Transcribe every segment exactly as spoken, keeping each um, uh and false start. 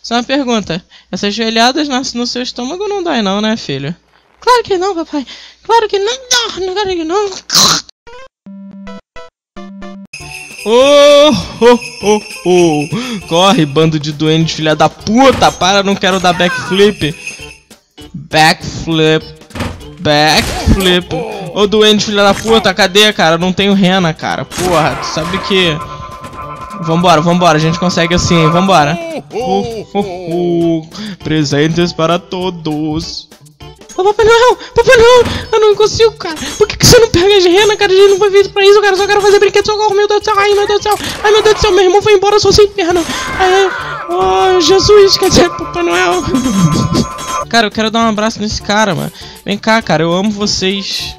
Só uma pergunta. Essas joelhadas no seu estômago não dói não, né, filho? Claro que não, papai. Claro que não. Não, claro que não. Oh, oh, oh, oh. Corre, bando de doentes, filha da puta. Para, não quero dar backflip. Backflip. Backflip. Ô, oh, doente, filha da puta. Cadê, cara? Não tenho rena, cara. Porra, tu sabe que... Vambora, vambora, a gente consegue assim, vambora. Oh, oh, oh. Presentes para todos. Oh, Papai Noel, Papai Noel, eu não consigo, cara. Por que, que você não pega as renas, cara? A gente não foi feito pra isso, cara. Só quero fazer brinquedo, socorro, meu Deus do céu. Ai, meu Deus do céu. Ai, meu Deus do céu, meu irmão foi embora, eu sou sem perna. Ai, oh, Jesus, quer dizer, Papai Noel. Cara, eu quero dar um abraço nesse cara, mano. Vem cá, cara, eu amo vocês.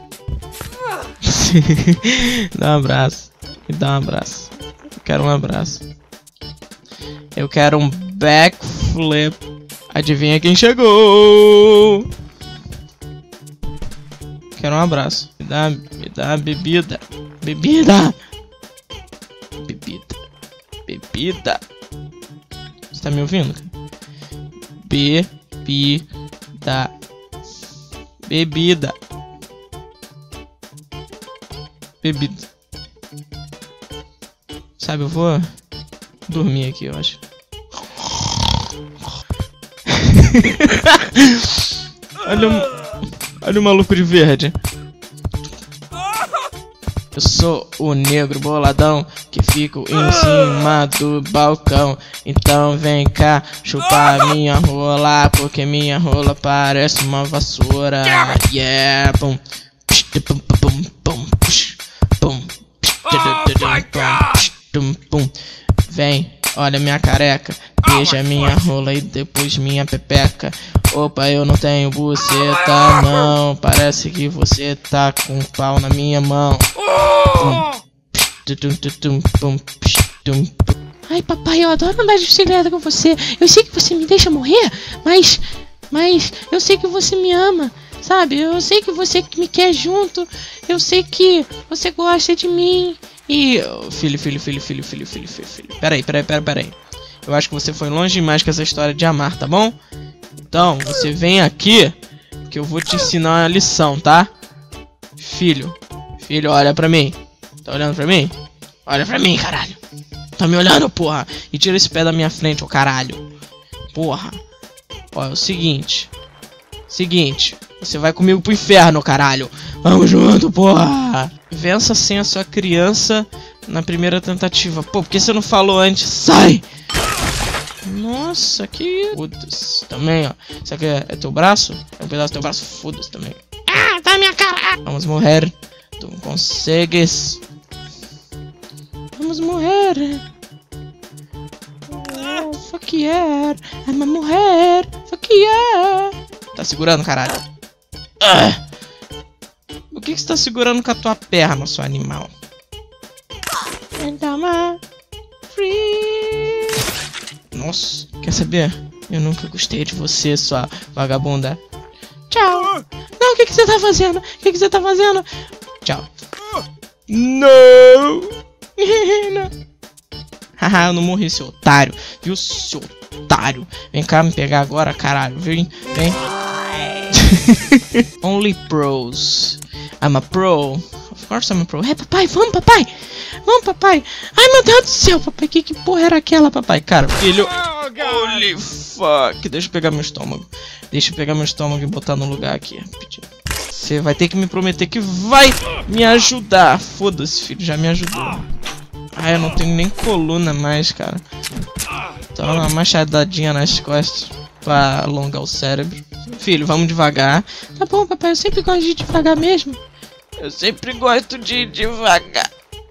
Dá um abraço. Me dá um abraço. Eu quero um abraço. Eu quero um backflip. Adivinha quem chegou? Quero um abraço. Me dá, me dá bebida. Bebida. Bebida. Bebida. Você tá me ouvindo? Bebida. Bebida. Bebida. Sabe, eu vou dormir aqui, eu acho. Olha o... Olha o maluco de verde. Eu sou o negro boladão que fico em cima do balcão. Então vem cá chupar minha rola, porque minha rola parece uma vassoura. Yeah, bum. Vem, olha minha careca, beija minha rola e depois minha pepeca. Opa, eu não tenho buceta, não. Parece que você tá com um pau na minha mão. Ai, papai, eu adoro andar de bicicleta com você. Eu sei que você me deixa morrer, mas... Mas eu sei que você me ama, sabe? Eu sei que você me quer junto. Eu sei que você gosta de mim. E... Filho, filho, filho, filho, filho, filho, filho, filho. Peraí, peraí, peraí, peraí. Eu acho que você foi longe demais com essa história de amar, tá bom? Então, você vem aqui que eu vou te ensinar uma lição, tá? Filho, filho, olha pra mim. Tá olhando pra mim? Olha pra mim, caralho. Tá me olhando, porra. E tira esse pé da minha frente, ô caralho. Porra. Ó, é o seguinte. Seguinte. Você vai comigo pro inferno, caralho. Vamos junto, porra. Vença sem a sua criança na primeira tentativa. Pô, por que você não falou antes? Sai! Nossa, que... Foda-se também, ó. Isso aqui é, é teu braço? É um pedaço do teu braço? Foda-se também. Ah, tá minha cara! Vamos morrer. Tu consegues. Vamos morrer. Oh, fuck yeah. I'm a mulher. Fuck yeah. Tá segurando, caralho. Ah. O que que você tá segurando com a tua perna, seu animal? And I'm a free. Nossa, quer saber? Eu nunca gostei de você, sua vagabunda. Tchau. Não, o que que você tá fazendo? O que que você tá fazendo? Tchau. Não. Não. Haha, eu não morri, seu otário. Viu, seu otário? Vem cá me pegar agora, caralho. Vem, vem. Only pros. I'm a pro. Of course I'm a pro. É, papai, vamos, papai. Vamos, papai. Ai, meu Deus do céu, papai. Que, que porra era aquela, papai? Cara, filho. Holy fuck. Deixa eu pegar meu estômago. Deixa eu pegar meu estômago e botar no lugar aqui. Você vai ter que me prometer que vai me ajudar. Foda-se, filho. Já me ajudou. Ai, eu não tenho nem coluna mais, cara. Então, uma machadadinha nas costas pra alongar o cérebro. Filho, vamos devagar. Tá bom, papai. Eu sempre gosto de ir devagar mesmo. Eu sempre gosto de ir devagar.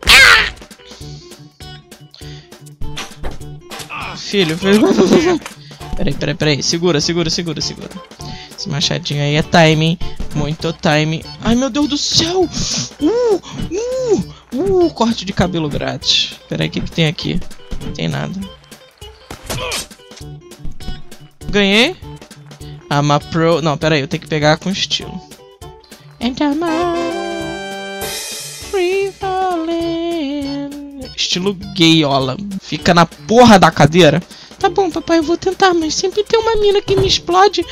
Ah! Filho, filho. Peraí, peraí, peraí. Segura, segura, segura, segura. Esse machadinho aí é timing. Muito timing. Ai, meu Deus do céu. Uh, uh, uh, corte de cabelo grátis. Peraí, o que que tem aqui? Não tem nada. Ganhei. I'm a pro... Não, peraí, eu tenho que pegar com estilo. And I'm a free falling. Estilo gayola. Fica na porra da cadeira. Tá bom, papai, eu vou tentar, mas sempre tem uma mina que me explode.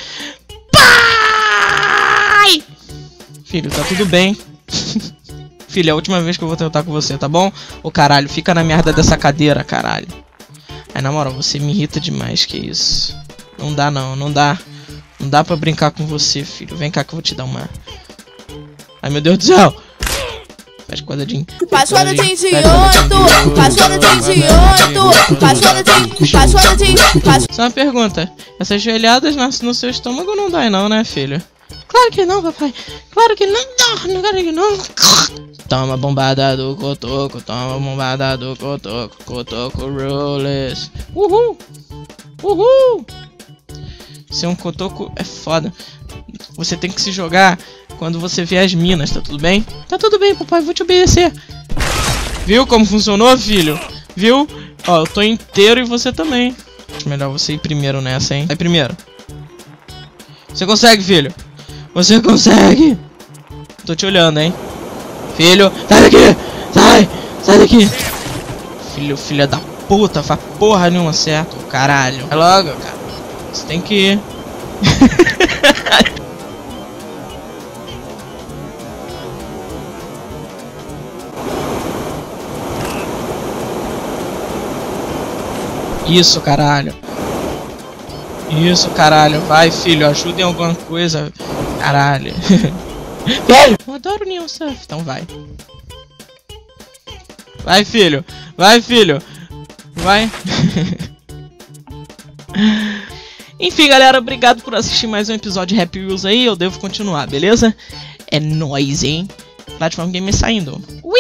Pai! Filho, tá tudo bem. Filho, é a última vez que eu vou tentar com você, tá bom? Ô caralho, fica na merda dessa cadeira, caralho. Aí, na moral, você me irrita demais, que isso. Não dá não, não dá. Não dá pra brincar com você, filho. Vem cá que eu vou te dar uma... Ai, meu Deus do céu! Faz quadradinho. Passou de idiota, passou de idiota, passou de, passou de, passou. Só uma pergunta. Essas joelhadas nascem no seu estômago não dói não, né, filho? Claro que não, papai. Claro que não, não, claro que não. Toma bombada do cotoco, toma bombada do cotoco, cotoco rollers. Uhul! Uhul! Ser um cotoco é foda. Você tem que se jogar quando você vê as minas, tá tudo bem? Tá tudo bem, papai, vou te obedecer. Viu como funcionou, filho? Viu? Ó, eu tô inteiro e você também. Acho melhor você ir primeiro nessa, hein? Vai primeiro. Você consegue, filho. Você consegue. Tô te olhando, hein? Filho, sai daqui! Sai! Sai daqui! Filho, filha da puta, faz porra nenhuma certo, caralho. Vai logo, cara. Você tem que ir. Isso, caralho. Isso, caralho. Vai, filho. Ajuda em alguma coisa. Caralho. Velho! Eu adoro Neon Surf. Então vai. Vai, filho. Vai, filho. Vai. Enfim, galera. Obrigado por assistir mais um episódio de Happy Wheels aí. Eu devo continuar, beleza? É nóis, hein? Platform Gamer saindo. Ui!